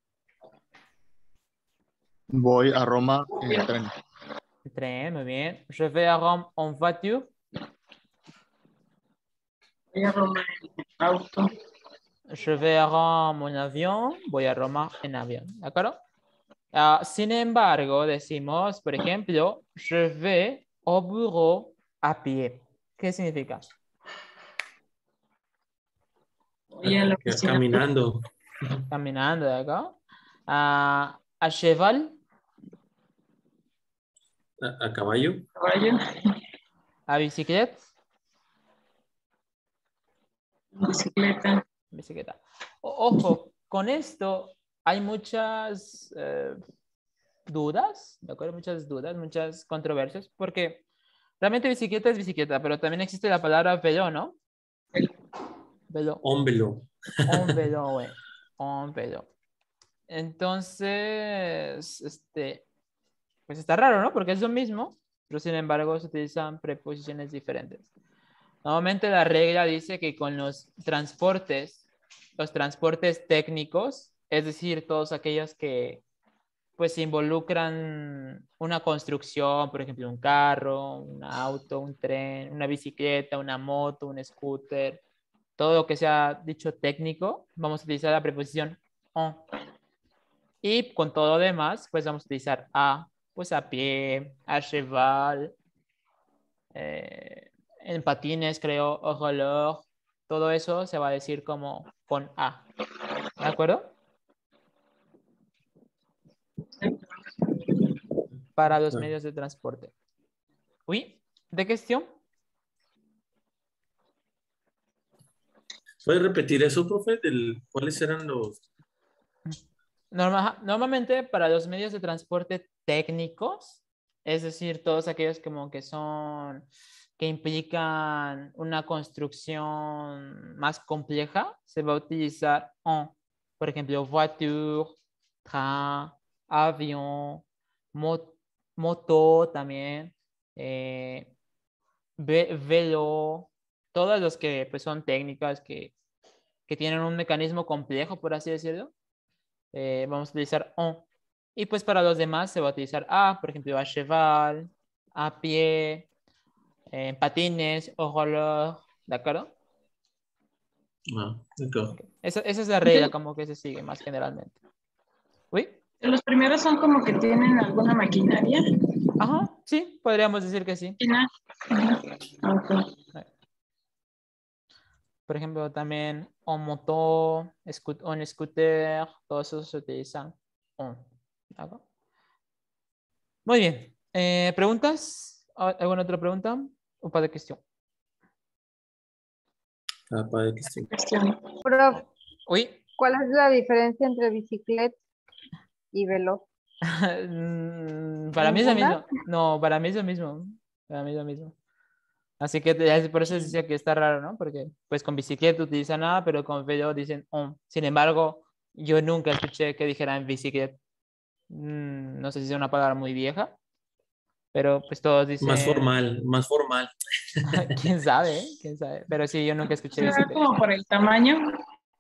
Voy a Roma en tren. Tren, muy bien. Je vais à Rome en voiture. Voy a Roma en auto. Je vais à Rome en avión. Voy a Roma en avión. ¿De acuerdo? Sin embargo, decimos, por ejemplo, je vais au bureau a pie. ¿Qué significa? Voy a la oficina. Caminando. Caminando, ¿de acuerdo? A cheval. A caballo. Caballo. A bicicleta. Bicicleta. Bicicleta. Ojo, con esto hay muchas dudas, ¿de acuerdo? Muchas dudas, muchas controversias, porque realmente bicicleta es bicicleta, pero también existe la palabra velo, ¿no? Velo. Un velo. Un velo, güey. Un velo. Entonces, pues está raro, ¿no? Porque es lo mismo, pero sin embargo se utilizan preposiciones diferentes. Normalmente la regla dice que con los transportes técnicos, es decir, todos aquellos que pues involucran una construcción, por ejemplo, un carro, un auto, un tren, una bicicleta, una moto, un scooter, todo lo que sea dicho técnico, vamos a utilizar la preposición en. Y con todo lo demás, pues vamos a utilizar a, pues a pie, a cheval, en patines, creo, au roller, todo eso se va a decir como con a. ¿De acuerdo? Para los medios de transporte. ¿Oui? ¿De cuestión? ¿Puedes repetir eso, profe? ¿Cuáles eran los...? Normalmente para los medios de transporte técnicos, es decir, todos aquellos como que son, que implican una construcción más compleja, se va a utilizar en. Por ejemplo, voiture, train, avión, moto también, velo, todos los que pues, son técnicas que tienen un mecanismo complejo, por así decirlo. Vamos a utilizar en. Y pues para los demás se va a utilizar a, por ejemplo, a cheval, a pie, en patines, au roller, ¿de acuerdo? De acuerdo. Esa es la regla como que se sigue más generalmente. ¿Oui? Los primeros son como que tienen alguna maquinaria. Ajá, sí, podríamos decir que sí. Okay. Por ejemplo, también en moto, en scooter, todos esos se utilizan en. ¿De muy bien. ¿Preguntas? ¿Alguna otra pregunta? ¿O para cuestión? Para cuestión. Prof, ¿Oui? ¿cuál es la diferencia entre bicicleta y velo? Para mí es lo mismo. No, para mí es lo mismo. Para mí es lo mismo. Así que por eso decía que está raro, ¿no? Porque pues con bicicleta utilizan nada, pero con velo dicen on. Sin embargo, yo nunca escuché que dijeran bicicleta. No sé si es una palabra muy vieja, pero pues todos dicen... Más formal, más formal. ¿Quién sabe? ¿Quién sabe? Pero sí, yo nunca escuché bicicleta. Como por el tamaño.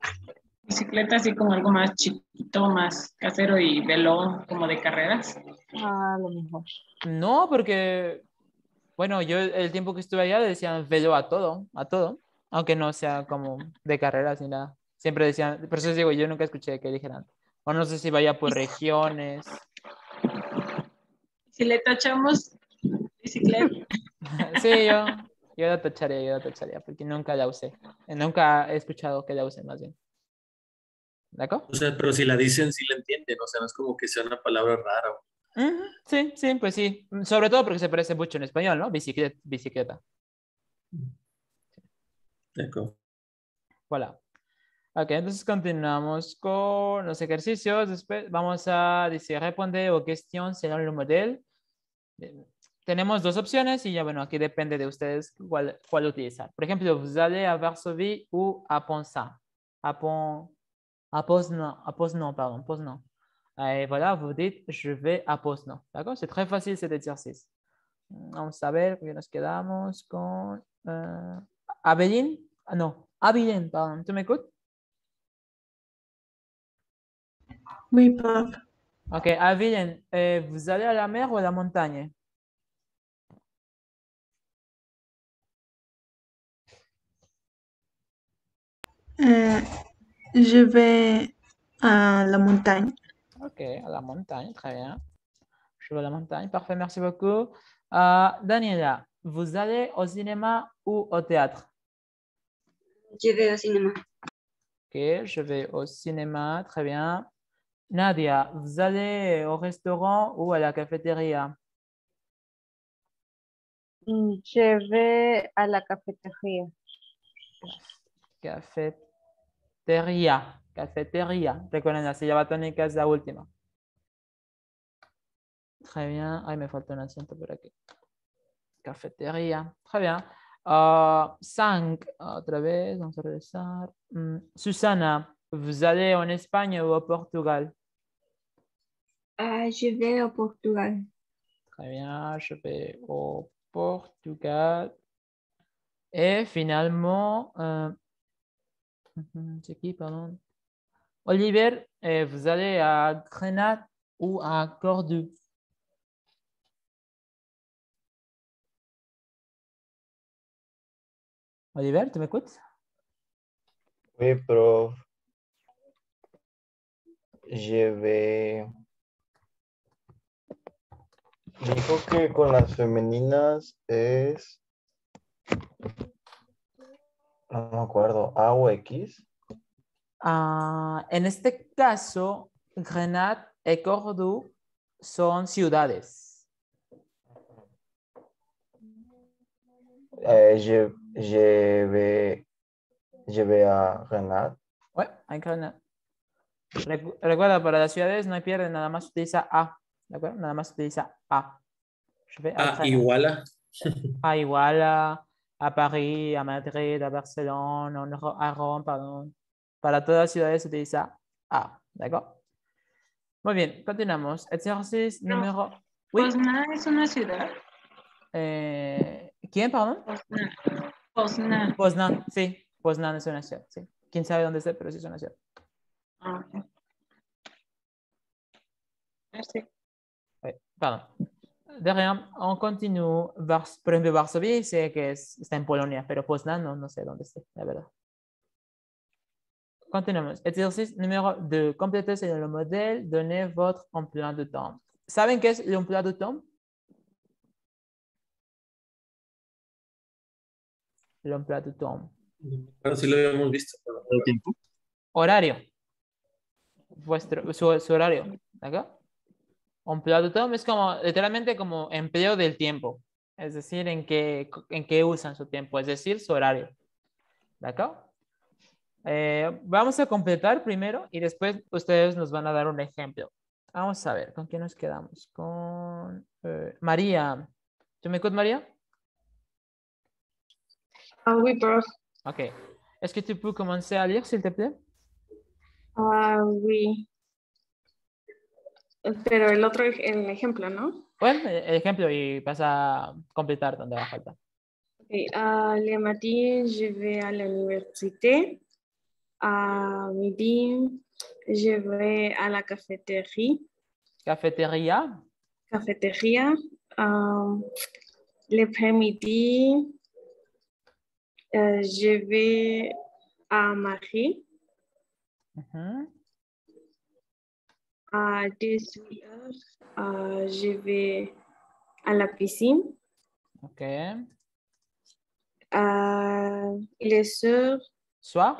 Bicicleta así como algo más chiquito, más casero y velo como de carreras. A lo mejor. No, porque, bueno, yo el tiempo que estuve allá decían vélo a todo, aunque no sea como de carreras ni nada. Siempre decían, por eso digo, yo nunca escuché que dijeran, o no sé si vaya por regiones. Si le tachamos bicicleta. Sí, yo la tacharía, porque nunca la usé. Nunca he escuchado que la use más bien. ¿De acuerdo? O sea, pero si la dicen, sí la entienden. O sea, no es como que sea una palabra rara. Ujú, sí, sí, pues sí. Sobre todo porque se parece mucho en español, ¿no? Bicicleta, bicicleta. De acuerdo. Voilà. Ok, entonces continuamos con los ejercicios. Después vamos a decir responder aux questions selon le modèle. Tenemos dos opciones y ya, bueno, aquí depende de ustedes cuál utilizar. Por ejemplo, vous allez à Varsovie ou à Ponza. À Poznan, pardon, Poznan. Et voilà, vous dites, je vais à Poznan. D'accord? C'est très facile cet exercice. Vamos a ver, porque nos quedamos con Abelín. No, Abilén, pardon. ¿Tú me escuchas? Oui, prof. Ok, Abilén, ¿vous allez à la mer ou à la montagne? Je vais à la montagne. Ok, à la montagne, très bien. Je vais à la montagne, parfait, merci beaucoup. Daniela, vous allez au cinéma ou au théâtre? Je vais au cinéma. Ok, je vais au cinéma, très bien. Nadia, vous allez au restaurant ou à la cafétéria? Je vais à la cafetería. Cafetería. Recuerden, la sílaba tónica es la última. Très bien. Ay, me falta un acento por aquí. Cafetería. Très bien. 5. Otra vez, vamos a regresar. Susana, vous allez en Espagne ou au Portugal? Je vais au Portugal. Très bien, je vais au Portugal. Et finalement, c'est qui, pardon? Oliver, vous allez à Grenade ou à Cordoue? Oliver, ¿tú me escuchas? Oui, prof. Je vais. Dijo que con las femeninas es. No me acuerdo. ¿A o X? En este caso, Grenade y Cordoue son ciudades. Je vais à Renat. Ouais, en Grenade. Recuerda, para las ciudades no hay pierde, nada más utiliza A. ¿De acuerdo? Nada más utiliza A. Je vais à Grenade. Igual a. Igual a París, a Madrid, a Barcelona, a Roma, perdón. Para todas las ciudades se utiliza A. ¿De acuerdo? Muy bien, continuamos. Ejercicio número... ¿Oui? Poznan es una ciudad. ¿Quién, perdón? Poznan. Poznan, sí. Poznan es una ciudad, sí. ¿Quién sabe dónde está? Pero sí es una ciudad. Ok. Merci. Oui, pardon. Derrière, on continue. Por ejemplo, Varsovie sé que está en Polonia, pero Poznan no sé dónde está, la verdad. Continuamos. Exercice numéro 2. Complétez le modèle. Donnez votre emploi de temps. ¿Saben qué es l'emploi de temps? L'emploi de temps. Pero sí lo habíamos visto. ¿El tiempo? Horario. Su horario. ¿Acá? Emploi de temps es como, literalmente como empleo del tiempo. Es decir, en qué usan su tiempo. Es decir, su horario. ¿De acá? Vamos a completar primero y después ustedes nos van a dar un ejemplo. Vamos a ver, ¿con quién nos quedamos? Con María. ¿Tú me escuchas, María? Ah oui, prof. Ok. Est-ce que tu peux commencer à lire, s'il te plaît? Ah oui. Pero el otro, el ejemplo, ¿no? Bueno, el ejemplo y vas a completar donde va a faltar. Okay. Le matin, je vais à l'université. À midi, je vais à la cafétéria. Cafetería. cafetería. L'après-midi, je vais à Marie. Ujú. À 18 heures, je vais à la piscine. Ok. Les soirs, Soir.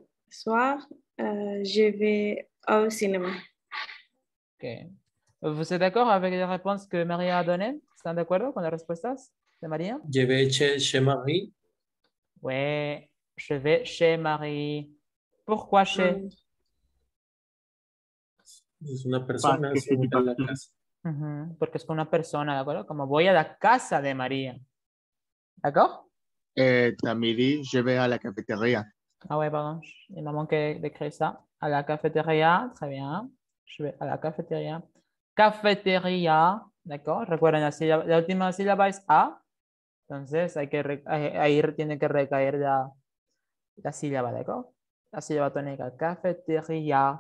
je vais au cinéma. Ok. ¿Vous êtes d'accord avec les réponses que María a données? ¿Están de acuerdo con las respuestas de María? Je vais chez Marie. Ouais, je vais chez Marie. Pourquoi chez? Es una persona, que se c'est du ubica en la parking. casa. Ujú, porque es con una persona, ¿de acuerdo? Como voy a la casa de María. ¿D'accord? Tamiri, je vais à la cafétéria. Ah ouais, pardon. Il m'a manqué d'écrire ça. À la cafétéria, très bien. Je vais à la cafétéria. Cafetería, ¿d'accord? Recuerden, la última sílaba es A. Entonces, ahí tiene que recaer la sílaba, ¿d'accord? La sílaba tónica. Cafetería.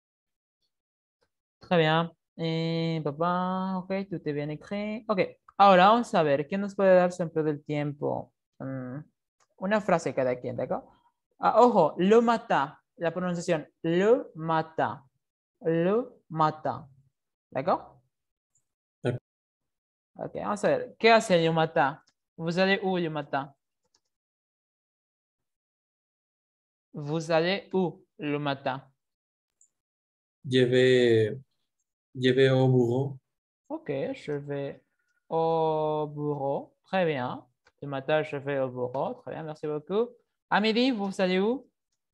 Très bien. Papá, ok, tú te bien écrit. Ok, ahora vamos a ver, ¿quién nos puede dar su empleo del tiempo? Una frase cada quien, ¿d'accord? Ojo, le matin, la pronunciación, le matin, le matin, ¿d'accord? Ok, vamos a ver, ¿qué hace le matin? Vous allez où le matin? Vous allez où le matin? Je vais au bureau. Ok, je vais au bureau. Très bien. Le matin, je vais au bureau. Très bien, merci beaucoup. À midi, vous allez où?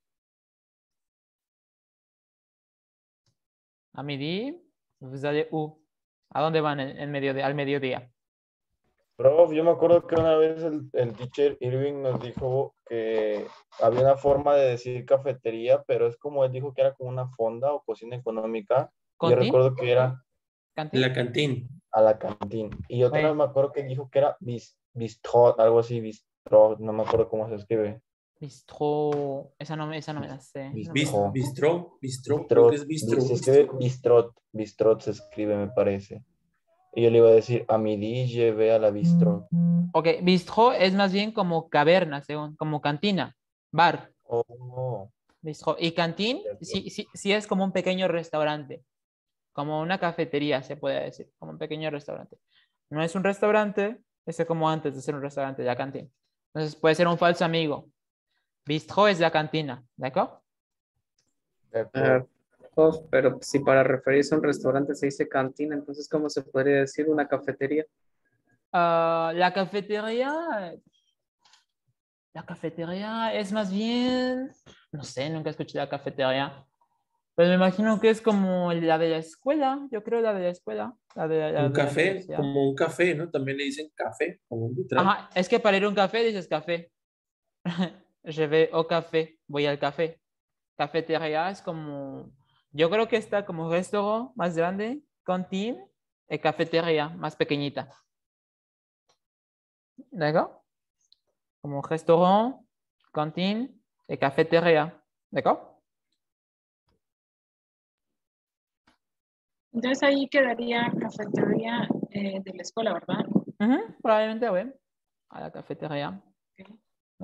À midi, vous allez où? ¿A dónde van al mediodía? Prof, yo me acuerdo que una vez el teacher Irving nos dijo que había una forma de decir cafetería, pero es como él dijo que era como una fonda o cocina económica. Y yo ¿Cantín? recuerdo que era ¿Cantín? La cantina. a la cantina. Y otra vez Bueno, me acuerdo que dijo que era bistrot, algo así, bistrot, no me acuerdo cómo se escribe. bistrot. Esa no me la sé. No me Bistrot. Bistrot, creo que es bistrot. Se escribe bistrot se escribe, me parece. Y yo le iba a decir, a midi llevé a la bistrot. Ok, bistrot es más bien como caverna, según, como cantina, bar. Oh, Bistrot. Y cantín, sí es como un pequeño restaurante, como una cafetería, se puede decir, como un pequeño restaurante. No es un restaurante, es como antes de ser un restaurante, la cantina. Entonces puede ser un falso amigo. Bistrot es la cantina, ¿de acuerdo? de acuerdo. Prof, pero si para referirse a un restaurante se dice cantina, entonces ¿cómo se podría decir una cafetería? La cafetería es más bien, no sé, nunca escuché la cafetería. Pero me imagino que es como la de la escuela, yo creo la de la escuela, la de la Un café, universidad. como un café, ¿no? También le dicen café, como un vitral. Ajá, es que para ir a un café dices café. Je vais au café, voy al café. Cafetería es como, yo creo que está como restaurante más grande, cantina, y cafetería más pequeñita. ¿De acuerdo? Como restaurant, cantina y cafetería. ¿De acuerdo? Entonces ahí quedaría cafetería de la escuela, ¿verdad? Probablemente, bueno, a la cafetería. Okay.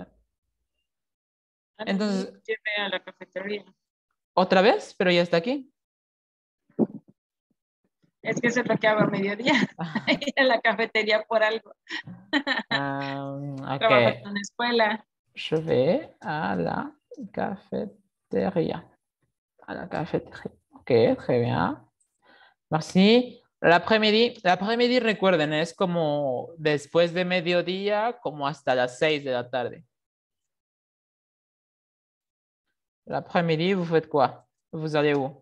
Entonces, Llevé a la cafetería. ¿otra vez? Pero ya está aquí. Es que eso es lo que hago a mediodía. Ir a la cafetería por algo. Ok. Trabajo en una escuela. Je vais à la cafetería. À la cafetería. Ok, très bien. Merci. L'après-midi, recuerden, es como después de mediodía, como hasta las 6 de la tarde. L'après-midi, vous faites quoi? Vous allez où?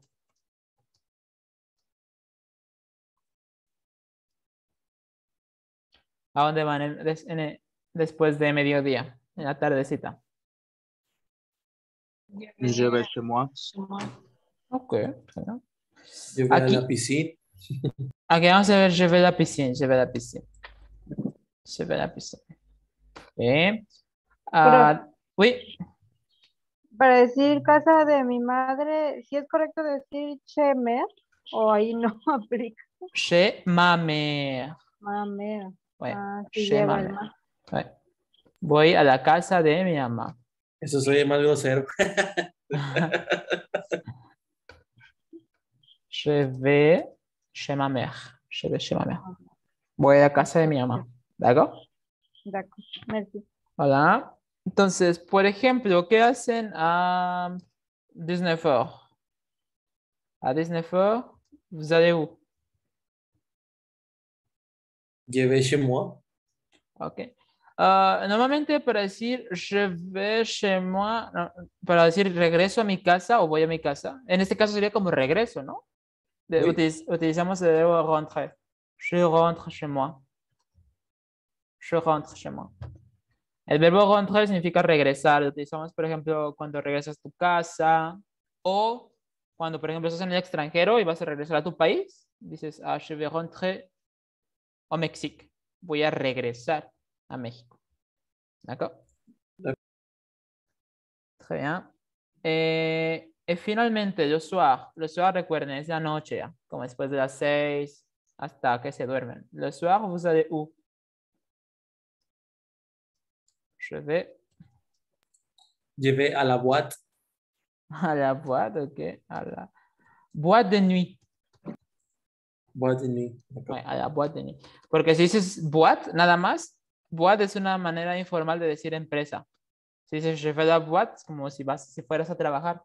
¿A dónde van después de mediodía? En la tardecita. Je vais chez moi. Ok, très bien. Je vais à la piscine. Aquí vamos a ver, je vais à la piscine, je vais à la piscine. Je vais à la piscine. Okay. Oui. Para decir casa de mi madre, ¿sí es correcto decir chemer o ahí no aplica? Chez ma mère. Ma mère. Ouais. Ah, que Chez lleva ma el mère. ma. Ouais. Voy a la casa de mi mamá. Eso soy más grosero. Je vais chez ma mère. Je vais chez ma mère. Voy a la casa de mi mamá. ¿D'accord? D'accord. Merci. Voilà. Entonces, por ejemplo, ¿qué hacen a 19h? À 19h, vous allez où? Je vais chez moi. Ok. Normalmente para decir je vais chez moi, no, para decir regreso a mi casa o voy a mi casa, en este caso sería como regreso, ¿no? Oui. Utilizamos el verbo rentrer. Je rentre chez moi. Je rentre chez moi. El verbo rentrer significa regresar. Lo utilizamos, por ejemplo, cuando regresas a tu casa o cuando, por ejemplo, estás en el extranjero y vas a regresar a tu país. Dices, ah, je vais rentrer au Mexique. Voy a regresar a México. ¿D'accord? Très bien. Y finalmente, le soir. Le soir, recuerden, es la noche, ¿ya? Como después de las 6 hasta que se duermen. Le soir, vous allez où? Je vais à la boîte. à la boîte, ok. À la boîte de nuit. Boîte de nuit. Ouais, a la boîte de nuit. Porque si dices boîte, nada más, boîte es una manera informal de decir empresa. Si dices je vais a la boîte, es como si fueras a trabajar.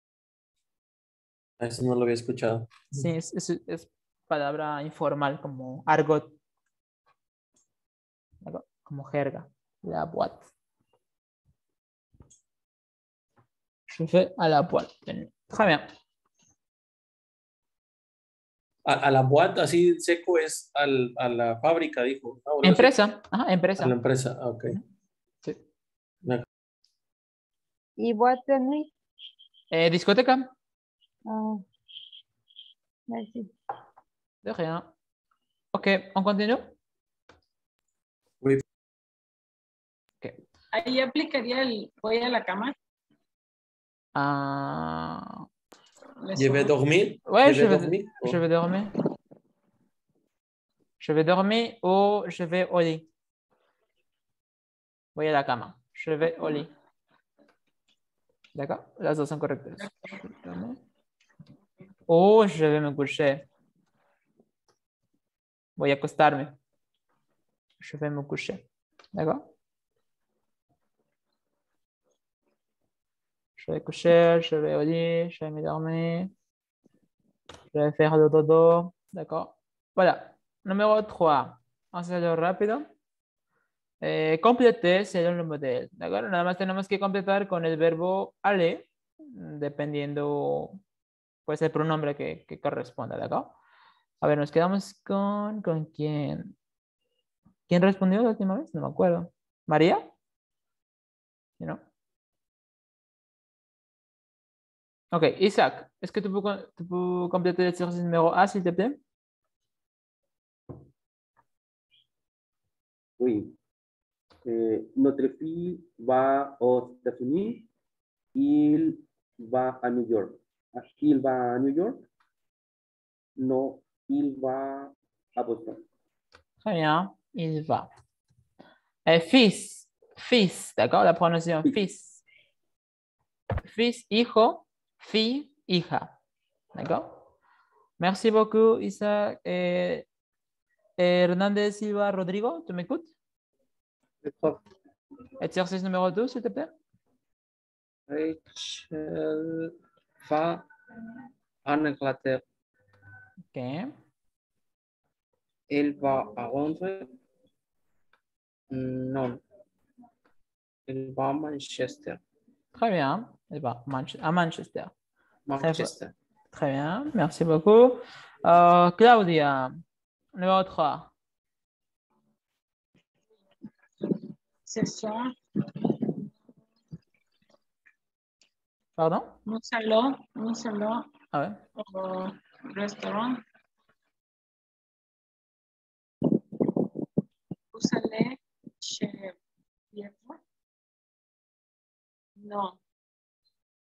Eso no lo había escuchado. Sí, es palabra informal, como argot. Como jerga. La boîte. Je vais à la boîte de nuit. Très bien. A la boîte, así seco, es a la fábrica, dijo. ¿No? Empresa. Ajá, empresa. A la empresa, ok. Sí. ¿Y boîte de nuit? Discoteca. Ah, merci. De rien. Ok, on continue. Oui. Okay. Ahí aplicaría el voy a la cama. Je vais dormir. Ouais, je vais dormir. Je vais dormir. Je vais dormir ou je vais au lit. Voy a la cama. Je vais au lit. D'accord? Las dos son correctas. O je vais me coucher. Voy a acostarme. Je vais me coucher. D'accord? Je vais coucher, je vais au lit, je vais me dormir. Je vais faire le dodo. D'accord? Voilà. Numéro 3. Vamos a hacerlo rápido. Compléter selon le modèle. ¿De acuerdo? Nada más tenemos que completar con el verbo aller, dependiendo pues el pronombre que corresponda. ¿De acuerdo? A ver, nos quedamos con quién. ¿Quién respondió la última vez? No me acuerdo. ¿María? ¿No? Ok, Isaac, est-ce que tu peux compléter l'exercice numéro A, s'il te plaît? Oui. Notre fille va aux États-Unis. Il va à New York. Il va à New York? Non, il va à Boston. Très bien, il va. Fils, d'accord? La prononciation fils. Fils, hijo, fille, hija. D'accord? Merci beaucoup, Isaac. Hernández Silva Rodrigo, tu m'écoutes? Exercice numéro 2, s'il te plaît. Rachel va en Angleterre. Ok. Elle va à Londres. Non. Elle va à Manchester. Très bien. Elle va à Manchester. Manchester. Très bien. Merci beaucoup. Claudia, numéro 3. Ce soir. Pardon? Un salon Ah ouais. au restaurant. Vous allez chez Pierre? Non.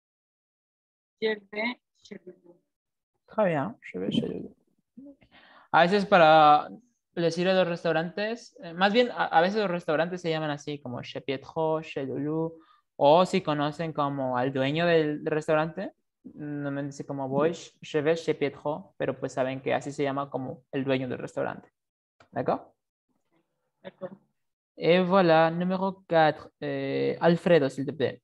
Je vais chez vous. Très bien. Je vais chez vous. A veces para decir a los restaurantes, más bien a veces los restaurantes se llaman así como Chez Pietro, Chez Lulu, o si conocen como al dueño del restaurante, no me dice como voy, je vais chez Pietro, pero pues saben que así se llama como el dueño del restaurante. ¿D'accord? D'accord. Et voilà, numéro 4. Alfredo, s'il te plaît.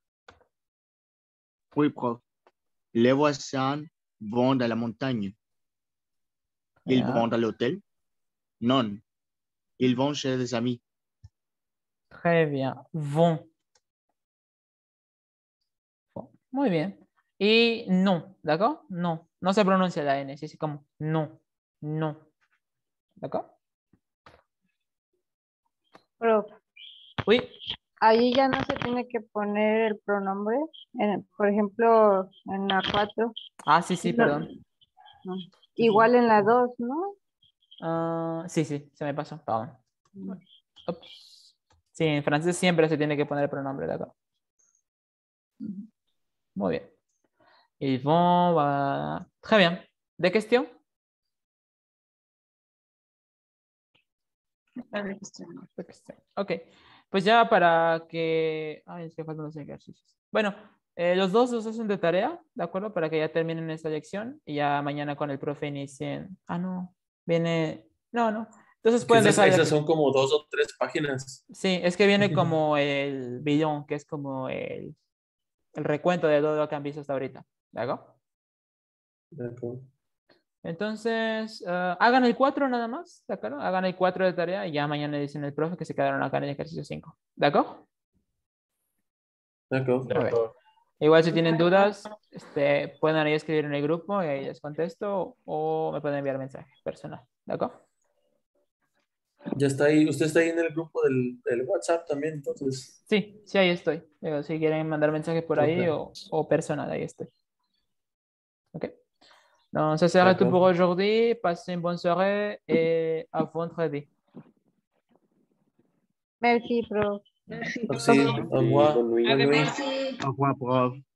Oui, prof. Les voisins vont à la montagne. Ils Yeah. vont à l'hôtel? Non. Ils vont chez des amis. Très bien. Vont. Bon. Muy bien. Y no, ¿d'accord? No. No se pronuncia la N, es como no. No. ¿D'accord? Prof, Oui. ahí ya no se tiene que poner el pronombre. Por ejemplo, en la 4. Ah, sí, sí, No. perdón. No. Igual en la 2, ¿no? Sí, sí, se me pasó. Perdón. Ups. Sí, en francés siempre se tiene que poner el pronombre, ¿d'accord? Muy bien. Ils vont, va... Très bien. ¿De cuestión? De cuestión. De cuestión. Ok. Pues ya para que... Ay, es que faltan los ejercicios. Bueno, los dos los hacen de tarea, ¿de acuerdo? Para que ya terminen esta lección y ya mañana con el profe inicien. Ah, no. Viene... No, no. Entonces pueden dejar... Esas son como 2 o 3 páginas. Sí, es que viene como el billón, que es como el recuento de todo lo que han visto hasta ahorita. ¿De acuerdo? De acuerdo. Entonces, hagan el 4 nada más, ¿de acuerdo? Hagan el 4 de tarea y ya mañana dicen el profe que se quedaron acá en el ejercicio 5. ¿De acuerdo? De acuerdo. Muy bien. Igual si tienen dudas, pueden ahí escribir en el grupo y ahí les contesto o me pueden enviar mensaje personal. ¿De acuerdo? Ya está ahí. Usted está ahí en el grupo del WhatsApp también, entonces. Sí, sí, ahí estoy. Si quieren mandar mensaje por ahí o personal, ahí estoy. Ok. Donc, ça serait tout pour aujourd'hui. Passez une bonne soirée et à vendredi. Merci, prof. Merci. Au revoir. Au revoir, prof.